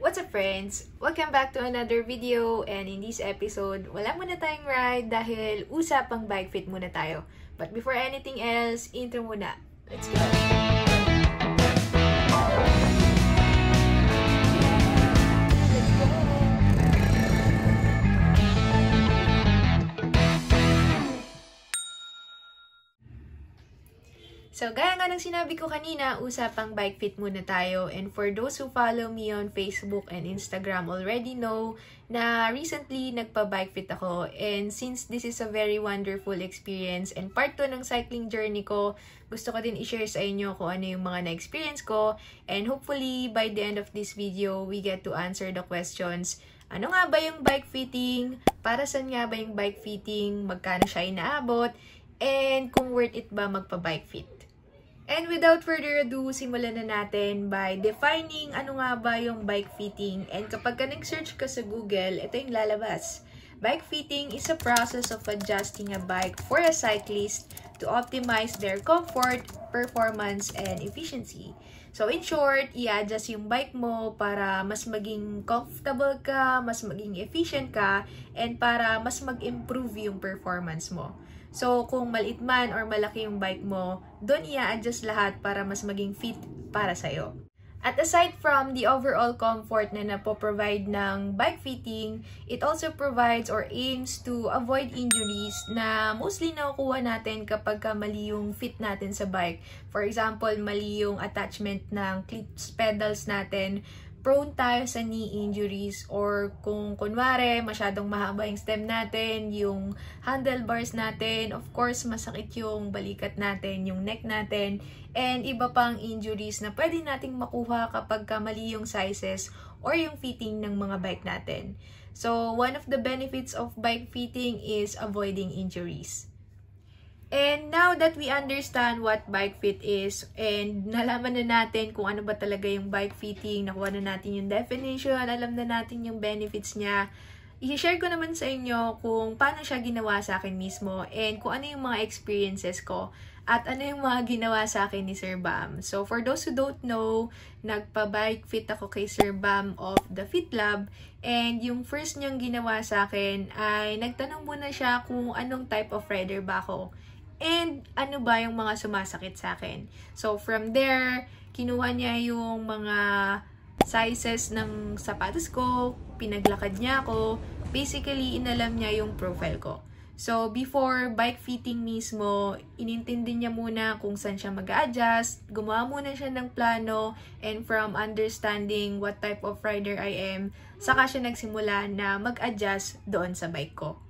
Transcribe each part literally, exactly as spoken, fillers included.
What's up friends? Welcome back to another video, and in this episode, wala muna tayong ride dahil usapang bike fit muna tayo. But before anything else, intro muna. Let's go! So, gaya nga ng sinabi ko kanina, usapang bike fit muna tayo. And for those who follow me on Facebook and Instagram already know na recently nagpa-bike fit ako. And since this is a very wonderful experience and part two ng cycling journey ko, gusto ko din i-share sa inyo kung ano yung mga na-experience ko. And hopefully, by the end of this video, we get to answer the questions. Ano nga ba yung bike fitting? Para saan nga ba yung bike fitting? Magkano siya inaabot? And kung worth it ba magpa-bike fit? And without further ado, simulan na natin by defining ano nga ba yung bike fitting. And kapag ka nag-search ka sa Google, ito yung lalabas. Bike fitting is a process of adjusting a bike for a cyclist to optimize their comfort, performance, and efficiency. So in short, i-adjust yung bike mo para mas maging comfortable ka, mas maging efficient ka, and para mas mag-improve yung performance mo. So, kung maliit man or malaki yung bike mo, doon i-adjust lahat para mas maging fit para sa'yo. At aside from the overall comfort na napoprovide ng bike fitting, it also provides or aims to avoid injuries na mostly nakukuha natin kapag ka mali yung fit natin sa bike. For example, mali yung attachment ng clips pedals natin, prone tayo sa knee injuries, or kung kunwari masyadong mahaba yung stem natin, yung handlebars natin, of course masakit yung balikat natin, yung neck natin, and iba pang injuries na pwede nating makuha kapag mali yung sizes or yung fitting ng mga bike natin. So one of the benefits of bike fitting is avoiding injuries. And now that we understand what bike fit is, and nalaman na natin kung ano ba talaga yung bike fitting, nakuha na natin yung definition, alam na natin yung benefits niya, i-share ko naman sa inyo kung paano siya ginawa sa akin mismo, and kung ano yung mga experiences ko, at ano yung mga ginawa sa akin ni Sir Bam. So for those who don't know, nagpa-bike fit ako kay Sir Bam of the Fit Lab, and yung first niyang ginawa sa akin ay nagtanong muna siya kung anong type of rider ba ako. And ano ba yung mga sumasakit sa akin. So, from there, kinuha niya yung mga sizes ng sapatos ko, pinaglakad niya ako, basically, inalam niya yung profile ko. So, before bike fitting mismo, inintindi niya muna kung saan siya mag-a-adjust, gumawa muna siya ng plano, and from understanding what type of rider I am, saka siya nagsimula na mag-adjust doon sa bike ko.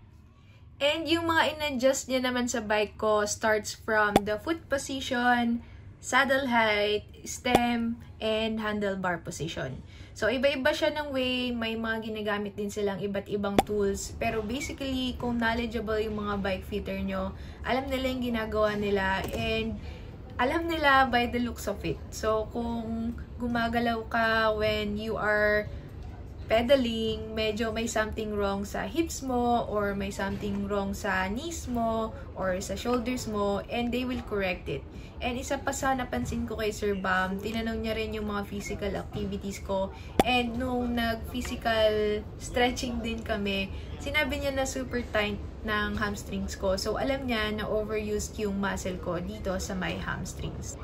And yung mga in-adjust niya naman sa bike ko starts from the foot position, saddle height, stem, and handlebar position. So, iba-iba siya ng way. May mga ginagamit din silang iba't ibang tools. Pero basically, kung knowledgeable yung mga bike fitter nyo, alam nila yung ginagawa nila. And alam nila by the looks of it. So, kung gumagalaw ka when you are pedaling, medyo may something wrong sa hips mo, or may something wrong sa knees mo, or sa shoulders mo, and they will correct it. And isa pa sa napansin ko kay Sir Bam, tinanong niya rin yung mga physical activities ko, and nung nag-physical stretching din kami, sinabi niya na super tight ng hamstrings ko. So, alam niya na overused yung muscle ko dito sa my hamstrings.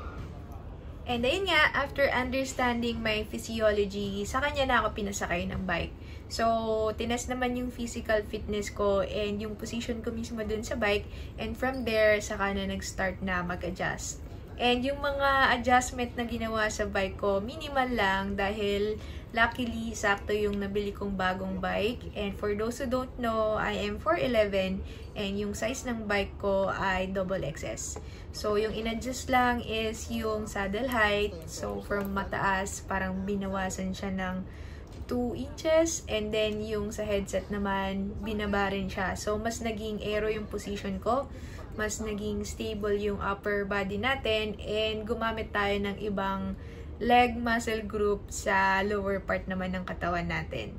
And ayun nga, after understanding my physiology, sa kanya na ako pinasakay ng bike. So, tinest naman yung physical fitness ko and yung position ko mismo dun sa bike. And from there, saka na nag-start na mag-adjust. And yung mga adjustment na ginawa sa bike ko, minimal lang dahil luckily, sakto yung nabili kong bagong bike. And for those who don't know, I am four eleven and yung size ng bike ko ay double X S. So, yung in-adjust lang is yung saddle height. So, from mataas, parang binawasan siya ng two inches. And then, yung sa headset naman, binaba rin siya. So, mas naging aero yung position ko. Mas naging stable yung upper body natin. And gumamit tayo ng ibang leg muscle group sa lower part naman ng katawan natin.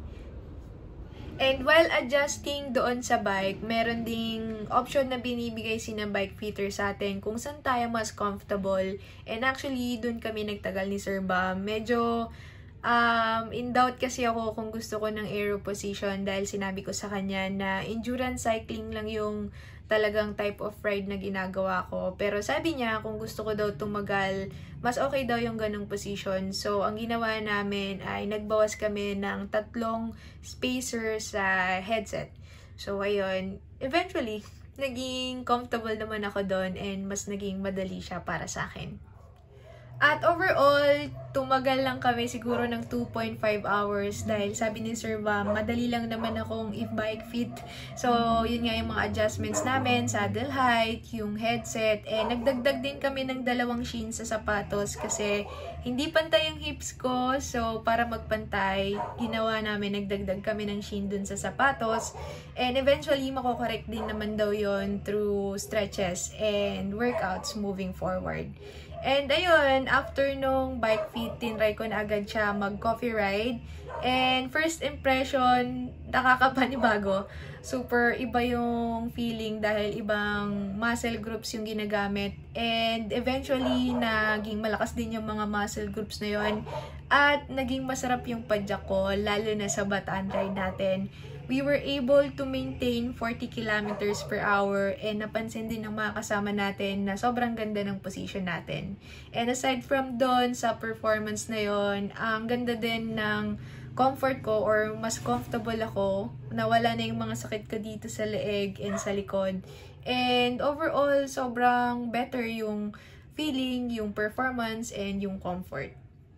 And while adjusting doon sa bike, meron ding option na binibigay sina bike fitter sa atin kung saan tayo mas comfortable. And actually, doon kami nagtagal ni Sir Bam. Medyo Um, in doubt kasi ako kung gusto ko ng aero position dahil sinabi ko sa kanya na endurance cycling lang yung talagang type of ride na ginagawa ko. Pero sabi niya kung gusto ko daw tumagal, mas okay daw yung ganong position. So, ang ginawa namin ay nagbawas kami ng tatlong spacer sa headset. So, ayun, eventually, naging comfortable naman ako doon and mas naging madali siya para sa akin. At overall, tumagal lang kami siguro ng two point five hours dahil sabi ni Sir Bam, madali lang naman akong i-bike fit. So, yun nga yung mga adjustments namin, saddle height, yung headset, and nagdagdag din kami ng dalawang sheen sa sapatos kasi hindi pantay yung hips ko. So, para magpantay, ginawa namin, nagdagdag kami ng sheen dun sa sapatos. And eventually, makokorrect din naman daw yon through stretches and workouts moving forward. And ayun, after nung bike fit, tinry ko na agad siya mag-coffee ride. And first impression, nakakapanibago. Super iba yung feeling dahil ibang muscle groups yung ginagamit. And eventually, naging malakas din yung mga muscle groups na yon. At naging masarap yung padyak ko, lalo na sa bataan ride natin. We were able to maintain forty kilometers per hour and napansin din ng mga kasama natin na sobrang ganda ng position natin. And aside from doon, sa performance na yon, ang ganda din ng comfort ko or mas comfortable ako. Nawala na yung mga sakit ko dito sa leeg and sa likod. And overall, sobrang better yung feeling, yung performance, and yung comfort.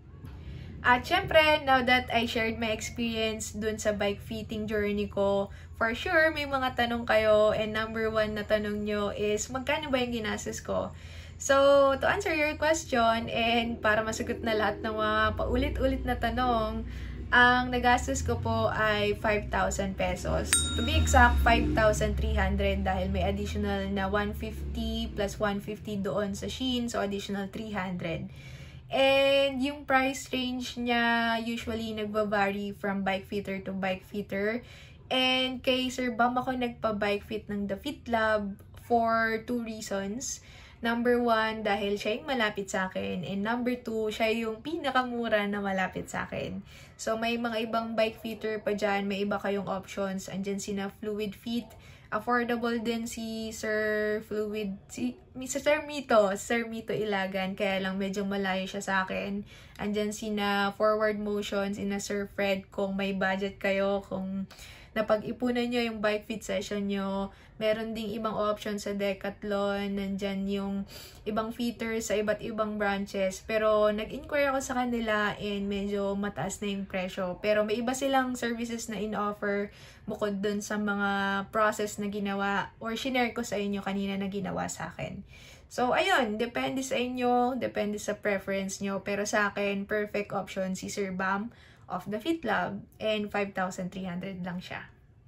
At syempre, now that I shared my experience dun sa bike fitting journey ko, for sure, may mga tanong kayo, and number one na tanong nyo is, magkano ba yung ginastos ko? So, to answer your question, and para masagot na lahat ng mga paulit-ulit na tanong, ang nagastos ko po ay five thousand pesos. To be exact, five thousand three hundred dahil may additional na one fifty plus one fifty doon sa Shein, so additional three hundred. And yung price range niya usually nagba-vary from bike fitter to bike fitter. And kay Sir Bam ako nagpa-bike fit ng The Fit Lab for two reasons. Number one, dahil siya yung malapit sa akin. And number two, siya yung pinakamura na malapit sa akin. So may mga ibang bike fitter pa dyan, may iba kayong options. Andyan sina Fluid Fit. Affordable din si Sir Fluid, si Sir Mito, Sir Mito Ilagan, kaya lang medyo malayo siya sa akin. Andyan sina Forward Motion, sina Sir Fred, kung may budget kayo, kung napag-ipunan nyo yung bike fit session nyo. Meron ding ibang option sa Decathlon, nandyan yung ibang fitters sa iba't ibang branches. Pero nag-inquire ako sa kanila and medyo mataas na yung presyo. Pero may iba silang services na in-offer bukod dun sa mga process na ginawa or shinare ko sa inyo kanina na ginawa sa akin. So, ayun, depende sa inyo, depende sa preference nyo. Pero sa akin, perfect option si Sir Bam of The Fit Lab and five thousand three hundred lang siya.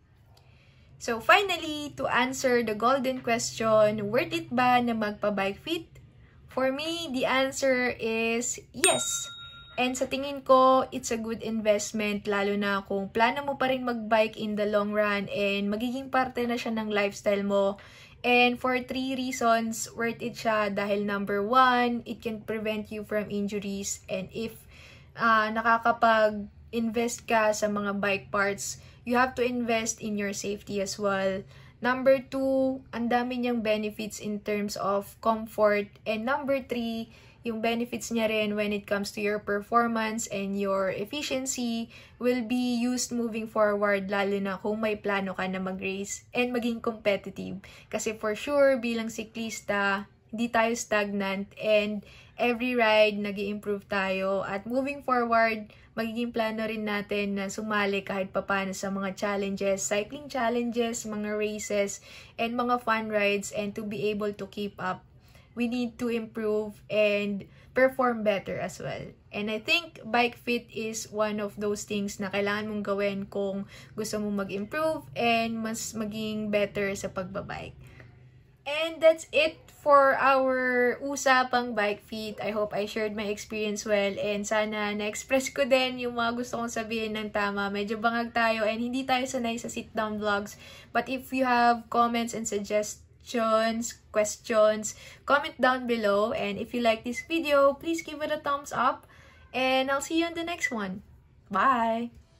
So, finally, to answer the golden question, worth it ba na magpa-bike fit? For me, the answer is yes. And sa tingin ko, it's a good investment, lalo na kung plano mo pa rin mag-bike in the long run and magiging parte na siya ng lifestyle mo. And for three reasons, worth it siya dahil number one, it can prevent you from injuries. And if uh, nakakapag-invest ka sa mga bike parts, you have to invest in your safety as well. Number two, ang dami niyang benefits in terms of comfort. And number three, yung benefits niya rin when it comes to your performance and your efficiency will be used moving forward, lalo na kung may plano ka na mag-race and maging competitive. Kasi for sure, bilang siklista, hindi tayo stagnant and every ride nag-i-improve tayo. At moving forward, magiging plano rin natin na sumali kahit papano sa mga challenges, cycling challenges, mga races, and mga fun rides. And to be able to keep up, we need to improve and perform better as well. And I think bike fit is one of those things na kailangan mong gawin kung gusto mong mag-improve and mas maging better sa pagbabike. And that's it for our usapang bike fit. I hope I shared my experience well and sana na-express ko din yung mga gusto kong sabihin ng tama. Medyo bangag tayo and hindi tayo sanay sa sit-down vlogs. But if you have comments and suggestions, questions, comment down below. And if you like this video, please give it a thumbs up. And I'll see you on the next one. Bye!